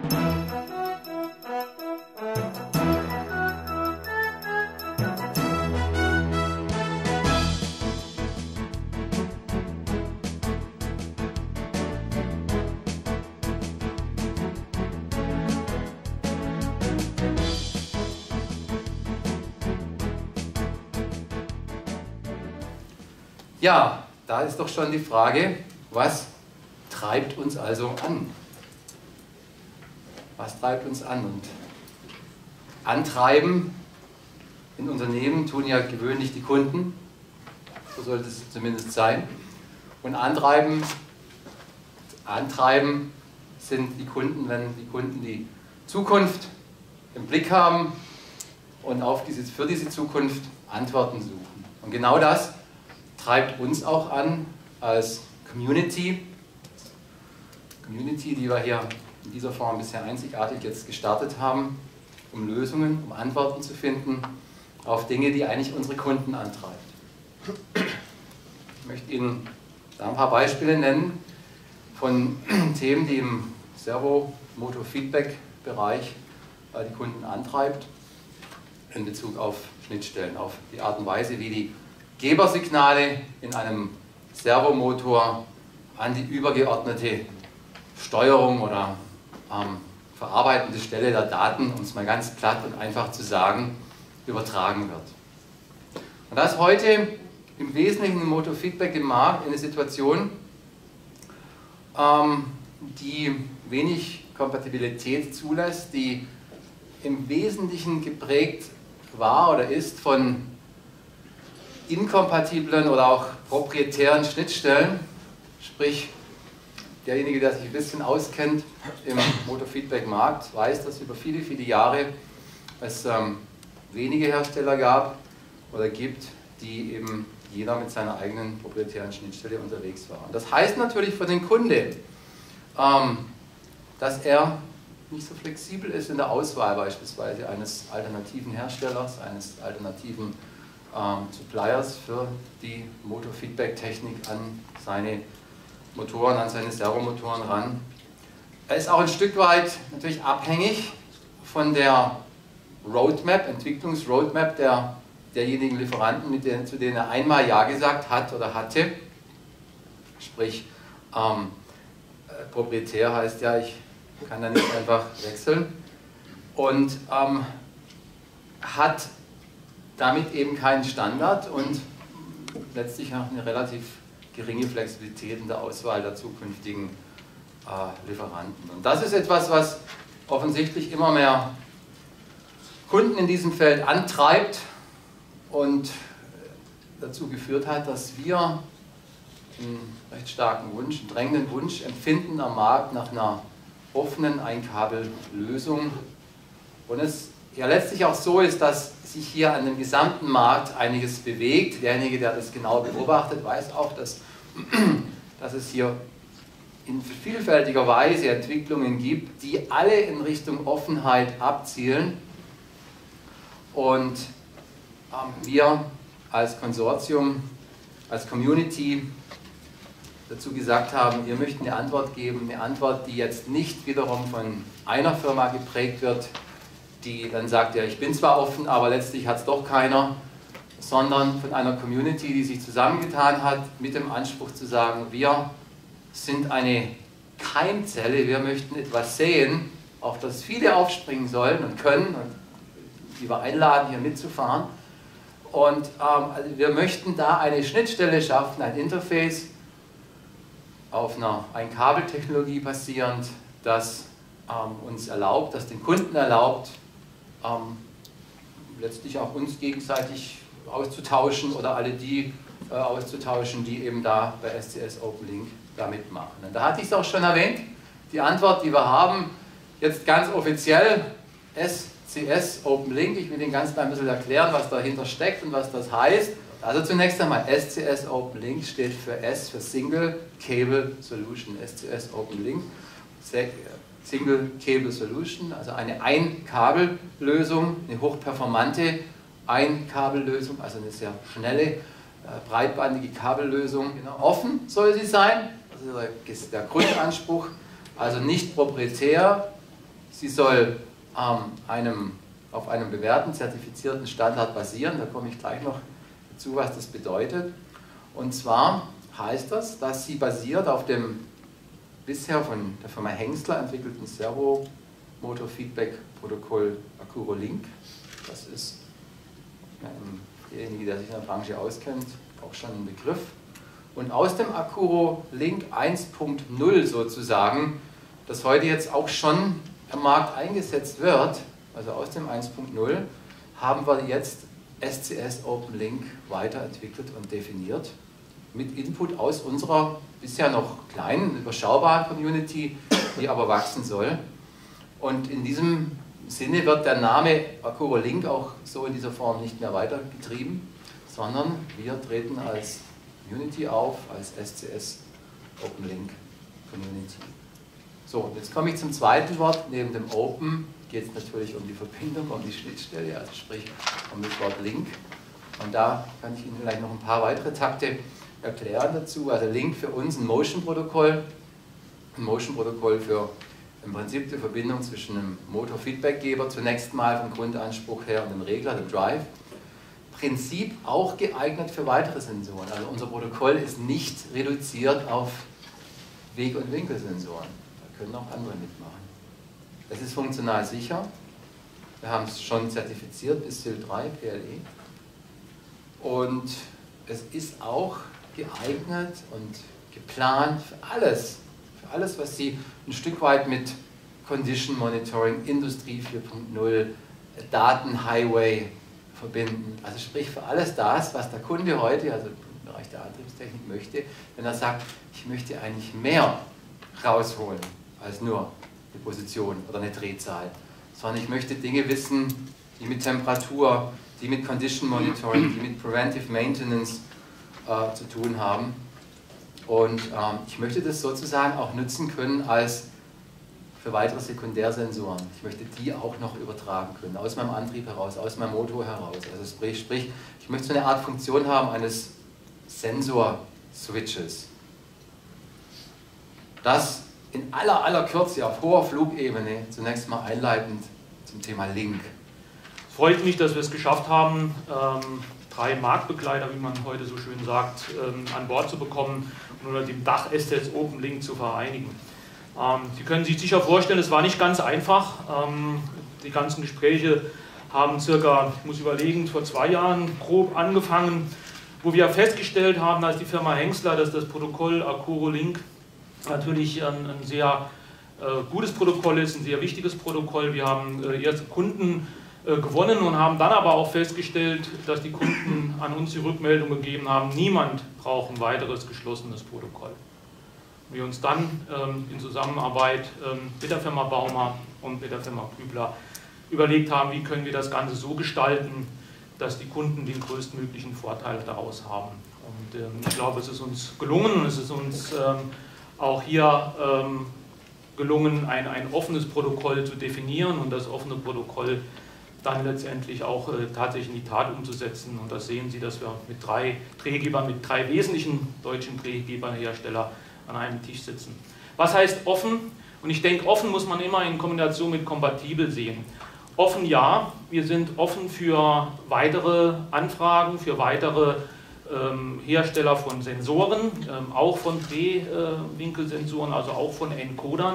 Ja, da ist doch schon die Frage, was treibt uns also an? Was treibt uns an? Und antreiben in Unternehmen tun ja gewöhnlich die Kunden, so sollte es zumindest sein. Und antreiben sind die Kunden, wenn die Kunden die Zukunft im Blick haben und für diese Zukunft Antworten suchen. Und genau das treibt uns auch an als Community, die wir hier in dieser Form bisher einzigartig jetzt gestartet haben, um Lösungen, um Antworten zu finden auf Dinge, die eigentlich unsere Kunden antreiben. Ich möchte Ihnen da ein paar Beispiele nennen von Themen, die im Servo-Motor-Feedback-Bereich die Kunden antreibt, in Bezug auf Schnittstellen, auf die Art und Weise, wie die Gebersignale in einem Servomotor an die übergeordnete Steuerung oder verarbeitende Stelle der Daten, um es mal ganz platt und einfach zu sagen, übertragen wird. Und das heute im Wesentlichen im Motor-Feedback im Markt eine Situation, die wenig Kompatibilität zulässt, die im Wesentlichen geprägt war oder ist von inkompatiblen oder auch proprietären Schnittstellen, sprich derjenige, der sich ein bisschen auskennt im Motor-Feedback-Markt, weiß, dass über viele, viele Jahre es wenige Hersteller gab oder gibt, die eben jeder mit seiner eigenen proprietären Schnittstelle unterwegs war. Und das heißt natürlich für den Kunde, dass er nicht so flexibel ist in der Auswahl beispielsweise eines alternativen Herstellers, eines alternativen Suppliers für die Motor-Feedback-Technik an seine Motoren, an seine Servomotoren ran. Er ist auch ein Stück weit natürlich abhängig von der Roadmap, Entwicklungsroadmap derjenigen Lieferanten, zu denen er einmal Ja gesagt hat oder hatte. Sprich, proprietär heißt ja, ich kann da nicht einfach wechseln. Und hat damit eben keinen Standard und letztlich auch eine relativ geringe Flexibilität in der Auswahl der zukünftigen Lieferanten. Und das ist etwas, was offensichtlich immer mehr Kunden in diesem Feld antreibt und dazu geführt hat, dass wir einen recht starken Wunsch, einen drängenden Wunsch empfinden am Markt nach einer offenen Einkabellösung. Und es ja letztlich auch so ist, dass sich hier an dem gesamten Markt einiges bewegt. Derjenige, der das genau beobachtet, weiß auch, dass es hier in vielfältiger Weise Entwicklungen gibt, die alle in Richtung Offenheit abzielen. Und wir als Konsortium, als Community dazu gesagt haben, wir möchten eine Antwort geben, eine Antwort, die jetzt nicht wiederum von einer Firma geprägt wird, die dann sagt, ja, ich bin zwar offen, aber letztlich hat es doch keiner, sondern von einer Community, die sich zusammengetan hat, mit dem Anspruch zu sagen, wir sind eine Keimzelle, wir möchten etwas sehen, auf das viele aufspringen sollen und können, und die wir einladen, hier mitzufahren. Und also wir möchten da eine Schnittstelle schaffen, ein Interface auf einer Einkabeltechnologie basierend, das uns erlaubt, das den Kunden erlaubt, letztlich auch uns gegenseitig auszutauschen oder alle die auszutauschen, die eben da bei SCS Open Link da mitmachen. Und da hatte ich es auch schon erwähnt, die Antwort, die wir haben, jetzt ganz offiziell, SCS Open Link. Ich will Ihnen ganz ein bisschen erklären, was dahinter steckt und was das heißt. Also zunächst einmal, SCS Open Link steht für S für Single Cable Solution. SCS Open Link, Single Cable Solution, also eine Ein-Kabel-Lösung, eine hochperformante Ein-Kabel-Lösung, also eine sehr schnelle, breitbandige Kabellösung. Genau. Offen soll sie sein, das ist der Grundanspruch, also nicht proprietär, Sie soll auf einem bewährten, zertifizierten Standard basieren. Da komme ich gleich noch dazu, was das bedeutet. Und zwar heißt das, dass sie basiert auf dem bisher von der Firma Hengstler entwickelten Servo-Motor-Feedback-Protokoll Accuro Link. Das ist derjenige, der sich in der Branche auskennt, auch schon ein Begriff. Und aus dem Accuro Link 1.0 sozusagen, das heute jetzt auch schon am Markt eingesetzt wird, also aus dem 1.0, haben wir jetzt SCS Open Link weiterentwickelt und definiert, mit Input aus unserer bisher noch kleinen, überschaubaren Community, die aber wachsen soll. Und in diesem Sinne wird der Name Accuro Link auch so in dieser Form nicht mehr weitergetrieben, sondern wir treten als Community auf, als SCS Open Link Community. So, und jetzt komme ich zum zweiten Wort. Neben dem Open geht es natürlich um die Verbindung, um die Schnittstelle, also sprich um das Wort Link. Und da kann ich Ihnen vielleicht noch ein paar weitere Takte erklären dazu. Also Link für uns ein Motion-Protokoll. Ein Motion-Protokoll für im Prinzip die Verbindung zwischen einem Motor-Feedback-Geber zunächst mal vom Grundanspruch her und dem Regler, dem Drive. Prinzip auch geeignet für weitere Sensoren. Also unser Protokoll ist nicht reduziert auf Weg- und Winkelsensoren. Da können auch andere mitmachen. Es ist funktional sicher. Wir haben es schon zertifiziert bis SIL 3 PLE. Und es ist auch geeignet und geplant für alles, was Sie ein Stück weit mit Condition Monitoring, Industrie 4.0, Datenhighway verbinden. Also sprich für alles das, was der Kunde heute, also im Bereich der Antriebstechnik möchte, wenn er sagt, ich möchte eigentlich mehr rausholen als nur eine Position oder eine Drehzahl, sondern ich möchte Dinge wissen, die mit Temperatur, die mit Condition Monitoring, die mit Preventive Maintenance zu tun haben. Und ich möchte das sozusagen auch nutzen können als für weitere Sekundärsensoren. Ich möchte die auch noch übertragen können, aus meinem Antrieb heraus, aus meinem Motor heraus. Also sprich, ich möchte so eine Art Funktion haben eines Sensor-Switches. Das in aller Kürze auf hoher Flugebene zunächst mal einleitend zum Thema Link. Es freut mich, dass wir es geschafft haben, 3 Marktbegleiter, wie man heute so schön sagt, an Bord zu bekommen und unter dem Dach SCS Open Link zu vereinigen. Sie können sich sicher vorstellen, es war nicht ganz einfach. Die ganzen Gespräche haben circa, ich muss überlegen, vor 2 Jahren grob angefangen, wo wir festgestellt haben, als die Firma Hengstler, dass das Protokoll Accuro Link natürlich ein sehr gutes Protokoll ist, ein sehr wichtiges Protokoll. Wir haben erste Kunden gewonnen und haben dann aber auch festgestellt, dass die Kunden an uns die Rückmeldung gegeben haben, niemand braucht ein weiteres geschlossenes Protokoll. Wir uns dann in Zusammenarbeit mit der Firma Bauma und mit der Firma Kübler überlegt haben, wie können wir das Ganze so gestalten, dass die Kunden den größtmöglichen Vorteil daraus haben. Und ich glaube, es ist uns gelungen und es ist uns auch hier gelungen, ein offenes Protokoll zu definieren und das offene Protokoll dann letztendlich auch tatsächlich in die Tat umzusetzen. Und das sehen Sie, dass wir mit 3 Drehgebern, mit 3 wesentlichen deutschen Drehgeberherstellern an einem Tisch sitzen. Was heißt offen? Und ich denke, offen muss man immer in Kombination mit kompatibel sehen. Offen ja, wir sind offen für weitere Anfragen, für weitere Hersteller von Sensoren, auch von Drehwinkelsensoren, also auch von Encodern.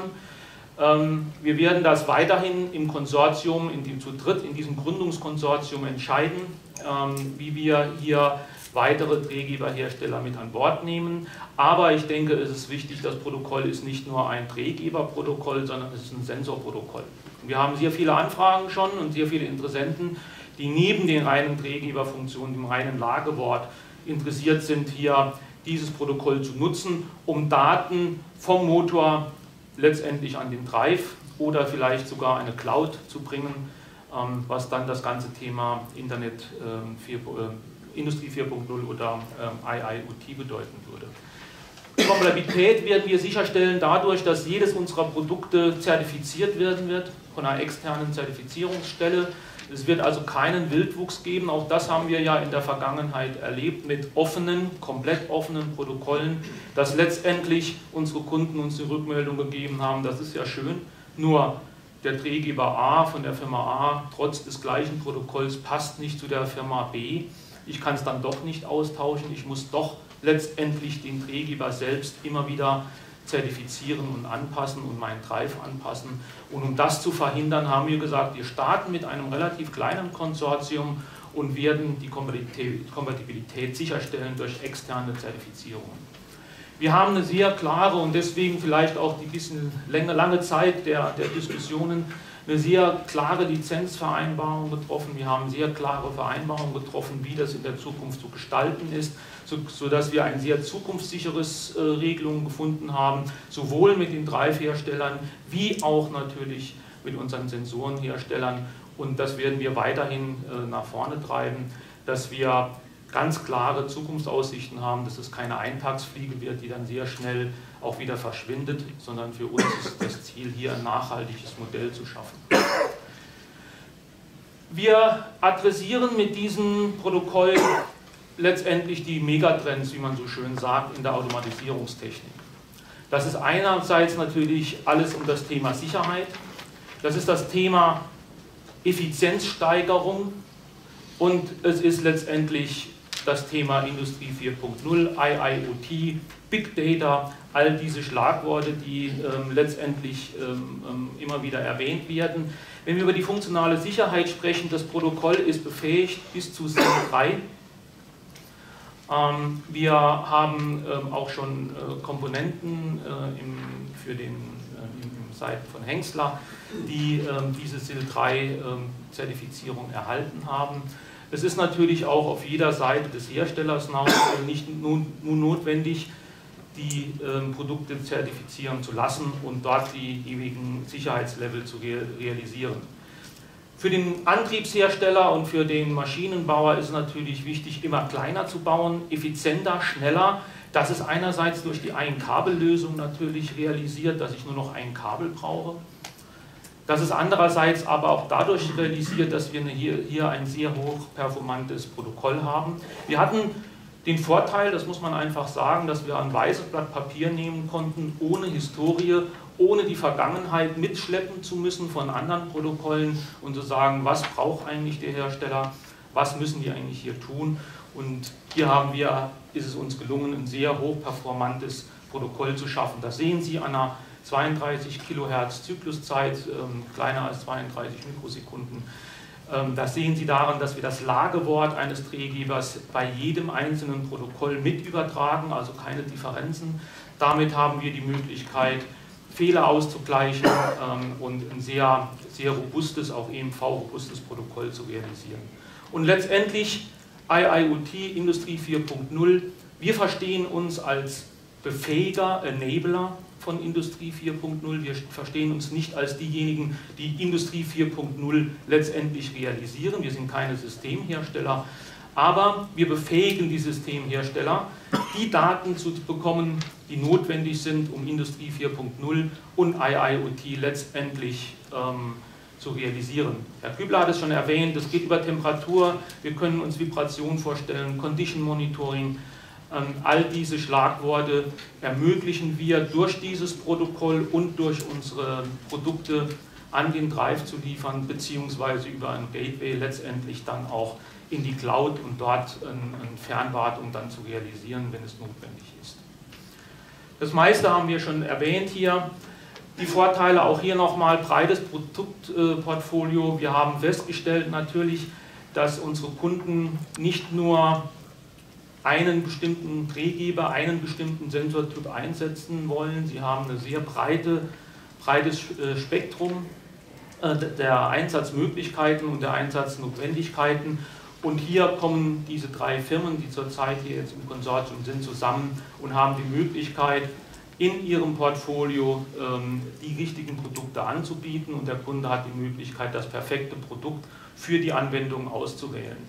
Wir werden das weiterhin im Konsortium, zu dritt in diesem Gründungskonsortium entscheiden, wie wir hier weitere Drehgeberhersteller mit an Bord nehmen. Aber ich denke, es ist wichtig, das Protokoll ist nicht nur ein Drehgeberprotokoll, sondern es ist ein Sensorprotokoll. Wir haben sehr viele Anfragen schon und sehr viele Interessenten, die neben den reinen Drehgeberfunktionen, dem reinen Lagewort interessiert sind, hier dieses Protokoll zu nutzen, um Daten vom Motor letztendlich an den Drive oder vielleicht sogar eine Cloud zu bringen, was dann das ganze Thema Industrie 4.0 oder IIoT bedeuten würde. Kompatibilität werden wir sicherstellen dadurch, dass jedes unserer Produkte zertifiziert werden wird von einer externen Zertifizierungsstelle. Es wird also keinen Wildwuchs geben, auch das haben wir ja in der Vergangenheit erlebt mit offenen, komplett offenen Protokollen, dass letztendlich unsere Kunden uns die Rückmeldung gegeben haben, das ist ja schön, nur der Drehgeber A von der Firma A trotz des gleichen Protokolls passt nicht zu der Firma B. Ich kann es dann doch nicht austauschen, ich muss doch letztendlich den Drehgeber selbst immer wieder zertifizieren und anpassen und meinen Drive anpassen. Und um das zu verhindern, haben wir gesagt, wir starten mit einem relativ kleinen Konsortium und werden die Kompatibilität sicherstellen durch externe Zertifizierungen. Wir haben eine sehr klare und deswegen vielleicht auch die bisschen lange Zeit der Diskussionen eine sehr klare Lizenzvereinbarung getroffen. Wir haben sehr klare Vereinbarungen getroffen, wie das in der Zukunft zu gestalten ist, sodass wir ein sehr zukunftssicheres Regelung gefunden haben, sowohl mit den Drive-Herstellern wie auch natürlich mit unseren Sensorenherstellern. Und das werden wir weiterhin nach vorne treiben, dass wir ganz klare Zukunftsaussichten haben, dass es keine Eintagsfliege wird, die dann sehr schnell auch wieder verschwindet, sondern für uns ist das Ziel, hier ein nachhaltiges Modell zu schaffen. Wir adressieren mit diesem Protokoll letztendlich die Megatrends, wie man so schön sagt, in der Automatisierungstechnik. Das ist einerseits natürlich alles um das Thema Sicherheit, das ist das Thema Effizienzsteigerung und es ist letztendlich das Thema Industrie 4.0, IIoT, Big Data, all diese Schlagworte, die letztendlich immer wieder erwähnt werden. Wenn wir über die funktionale Sicherheit sprechen, das Protokoll ist befähigt bis zu SIL 3. Wir haben auch schon Komponenten im Seiten von Hengstler, die diese SIL 3 Zertifizierung erhalten haben. Es ist natürlich auch auf jeder Seite des Herstellers nicht nur notwendig, die Produkte zertifizieren zu lassen und dort die ewigen Sicherheitslevel zu realisieren. Für den Antriebshersteller und für den Maschinenbauer ist es natürlich wichtig, immer kleiner zu bauen, effizienter, schneller. Das ist einerseits durch die Ein-Kabel-Lösung natürlich realisiert, dass ich nur noch ein Kabel brauche. Das ist andererseits aber auch dadurch realisiert, dass wir hier ein sehr hochperformantes Protokoll haben. Wir hatten den Vorteil, das muss man einfach sagen, dass wir ein weißes Blatt Papier nehmen konnten, ohne Historie, ohne die Vergangenheit mitschleppen zu müssen von anderen Protokollen und zu sagen, was braucht eigentlich der Hersteller, was müssen die eigentlich hier tun. Und hier ist es uns gelungen, ein sehr hochperformantes Protokoll zu schaffen. Das sehen Sie an einer 32 Kilohertz Zykluszeit, kleiner als 32 Mikrosekunden. Das sehen Sie daran, dass wir das Lagewort eines Drehgebers bei jedem einzelnen Protokoll mit übertragen, also keine Differenzen. Damit haben wir die Möglichkeit, Fehler auszugleichen und ein sehr, sehr robustes, auch EMV-robustes Protokoll zu realisieren. Und letztendlich IIoT, Industrie 4.0, wir verstehen uns als Befähiger, Enabler von Industrie 4.0. Wir verstehen uns nicht als diejenigen, die Industrie 4.0 letztendlich realisieren. Wir sind keine Systemhersteller, aber wir befähigen die Systemhersteller, die Daten zu bekommen, die notwendig sind, um Industrie 4.0 und IIoT letztendlich zu realisieren. Herr Kübler hat es schon erwähnt, es geht über Temperatur, wir können uns Vibration vorstellen, Condition Monitoring. All diese Schlagworte ermöglichen wir durch dieses Protokoll und durch unsere Produkte an den Drive zu liefern, beziehungsweise über ein Gateway letztendlich dann auch in die Cloud und dort eine Fernwartung dann zu realisieren, wenn es notwendig ist. Das meiste haben wir schon erwähnt hier. Die Vorteile auch hier nochmal, breites Produktportfolio. Wir haben festgestellt natürlich, dass unsere Kunden nicht nur einen bestimmten Drehgeber, einen bestimmten Sensortyp einsetzen wollen. Sie haben ein sehr breites Spektrum der Einsatzmöglichkeiten und der Einsatznotwendigkeiten. Und hier kommen diese drei Firmen, die zurzeit hier jetzt im Konsortium sind, zusammen und haben die Möglichkeit, in ihrem Portfolio die richtigen Produkte anzubieten und der Kunde hat die Möglichkeit, das perfekte Produkt für die Anwendung auszuwählen.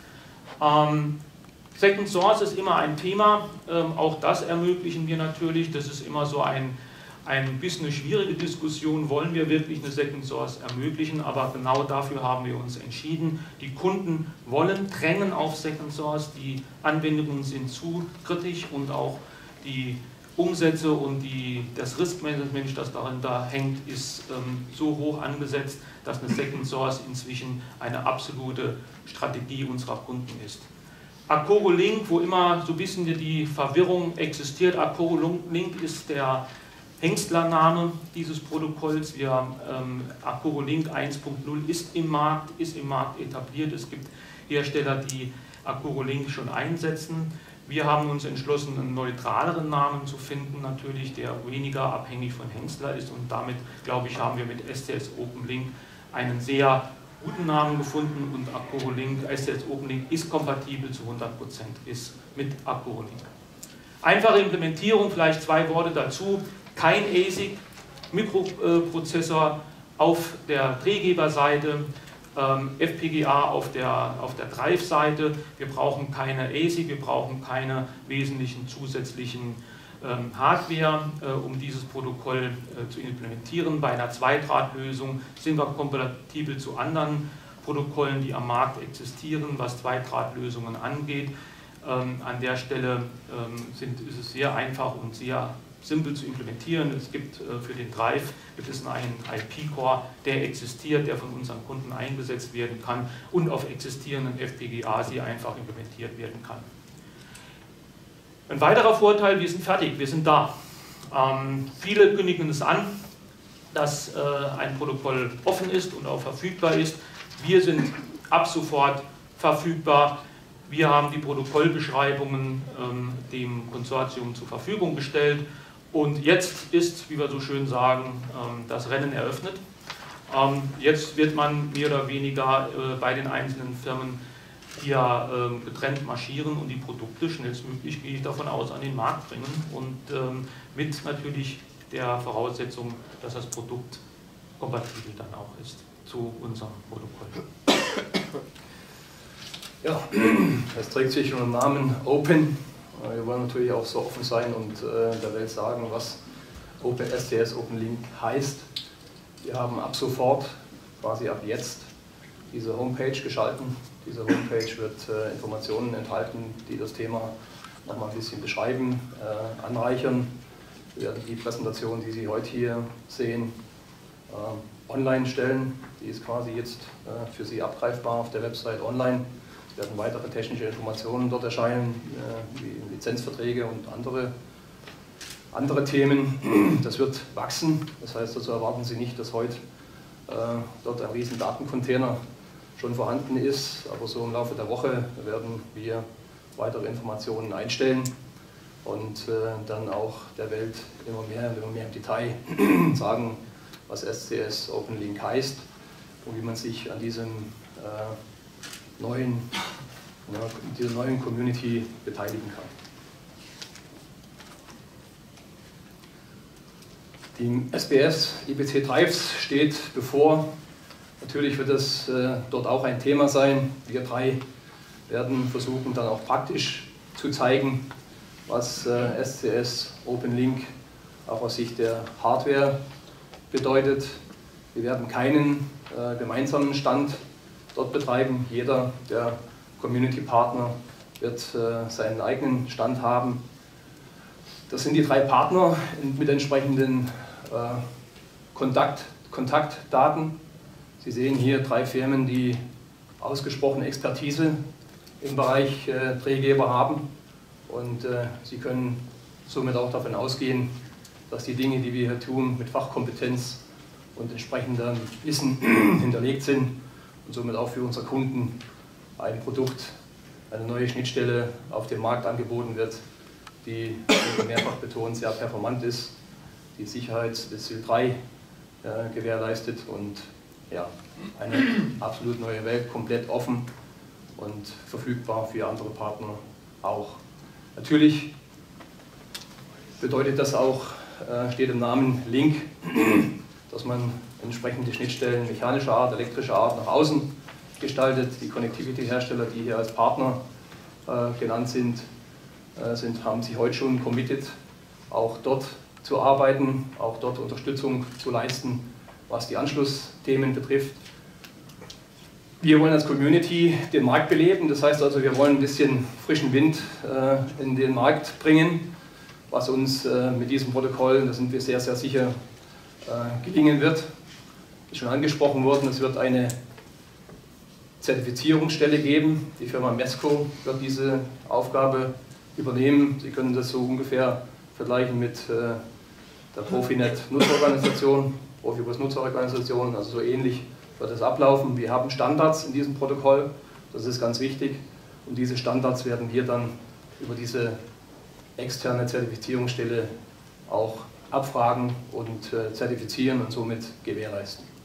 Second Source ist immer ein Thema, auch das ermöglichen wir natürlich, das ist immer so ein bisschen eine schwierige Diskussion, wollen wir wirklich eine Second Source ermöglichen, aber genau dafür haben wir uns entschieden. Die Kunden drängen auf Second Source, die Anwendungen sind zu kritisch und auch die Umsätze und das Riskmanagement, das dahinter hängt, ist so hoch angesetzt, dass eine Second Source inzwischen eine absolute Strategie unserer Kunden ist. Accorolink, wo immer so ein bisschen die Verwirrung existiert, Accorolink ist der Hengstler-Name dieses Protokolls. Accorolink 1.0 ist im Markt etabliert. Es gibt Hersteller, die Accorolink schon einsetzen. Wir haben uns entschlossen, einen neutraleren Namen zu finden, natürlich, der weniger abhängig von Hengstler ist. Und damit, glaube ich, haben wir mit STS OpenLink einen sehr guten Namen gefunden. Und Accorolink, STS OpenLink ist kompatibel zu 100% mit Accorolink. Einfache Implementierung, vielleicht 2 Worte dazu. Kein ASIC, Mikroprozessor auf der Drehgeberseite, FPGA auf der Drive-Seite. Wir brauchen keine ASIC, wir brauchen keine wesentlichen zusätzlichen Hardware, um dieses Protokoll zu implementieren. Bei einer Zweidrahtlösung sind wir kompatibel zu anderen Protokollen, die am Markt existieren, was Zweidrahtlösungen angeht. An der Stelle ist es sehr einfach und sehr simpel zu implementieren. Es gibt für den Drive einen IP-Core, der existiert, der von unseren Kunden eingesetzt werden kann und auf existierenden FPGA sehr einfach implementiert werden kann. Ein weiterer Vorteil, wir sind fertig, wir sind da. Viele kündigen es an, dass ein Protokoll offen ist und auch verfügbar ist. Wir sind ab sofort verfügbar. Wir haben die Protokollbeschreibungen dem Konsortium zur Verfügung gestellt. Und jetzt ist, wie wir so schön sagen, das Rennen eröffnet. Jetzt wird man mehr oder weniger bei den einzelnen Firmen hier getrennt marschieren und die Produkte schnellstmöglich, gehe ich davon aus, an den Markt bringen. Und mit natürlich der Voraussetzung, dass das Produkt kompatibel dann auch ist zu unserem Protokoll. Ja, es trägt sich unter dem Namen Open. Wir wollen natürlich auch so offen sein und der Welt sagen, was STS OpenLink heißt. Wir haben ab sofort, quasi ab jetzt, diese Homepage geschalten. Diese Homepage wird Informationen enthalten, die das Thema noch mal ein bisschen beschreiben, anreichern. Wir werden die Präsentation, die Sie heute hier sehen, online stellen. Die ist quasi jetzt für Sie abgreifbar auf der Website online. Es werden weitere technische Informationen dort erscheinen, wie Lizenzverträge und andere Themen. Das wird wachsen, das heißt, dazu erwarten Sie nicht, dass heute dort ein riesen Datencontainer schon vorhanden ist, aber so im Laufe der Woche werden wir weitere Informationen einstellen und dann auch der Welt immer mehr im Detail sagen, was STS OpenLink heißt und wie man sich an dieser neuen Community beteiligen kann. Die SBS IBC Drives steht bevor. Natürlich wird es dort auch ein Thema sein. Wir 3 werden versuchen, dann auch praktisch zu zeigen, was STS OpenLink auch aus Sicht der Hardware bedeutet. Wir werden keinen gemeinsamen Stand dort betreiben. Jeder der Community-Partner wird seinen eigenen Stand haben. Das sind die 3 Partner mit entsprechenden Kontaktdaten. Sie sehen hier 3 Firmen, die ausgesprochene Expertise im Bereich Drehgeber haben und Sie können somit auch davon ausgehen, dass die Dinge, die wir hier tun, mit Fachkompetenz und entsprechendem Wissen hinterlegt sind und somit auch für unsere Kunden ein Produkt, eine neue Schnittstelle auf dem Markt angeboten wird, die mehrfach betont sehr performant ist, die Sicherheit des SIL 3 gewährleistet und ja, eine absolut neue Welt, komplett offen und verfügbar für andere Partner auch. Natürlich bedeutet das auch, steht im Namen Link, dass man entsprechende Schnittstellen mechanischer Art, elektrischer Art nach außen gestaltet. Die Connectivity-Hersteller, die hier als Partner genannt sind, haben sich heute schon committed, auch dort zu arbeiten, auch dort Unterstützung zu leisten, was die Anschlussthemen betrifft. Wir wollen als Community den Markt beleben, das heißt also, wir wollen ein bisschen frischen Wind in den Markt bringen. was uns mit diesem Protokoll, da sind wir sehr, sehr sicher, gelingen wird. Ist schon angesprochen worden, es wird eine Zertifizierungsstelle geben. Die Firma Mesco wird diese Aufgabe übernehmen. Sie können das so ungefähr vergleichen mit der Profinet-Nutzerorganisation, Profibus-Nutzerorganisation, also so ähnlich wird es ablaufen. Wir haben Standards in diesem Protokoll, das ist ganz wichtig, und diese Standards werden wir dann über diese externe Zertifizierungsstelle auch abfragen und zertifizieren und somit gewährleisten.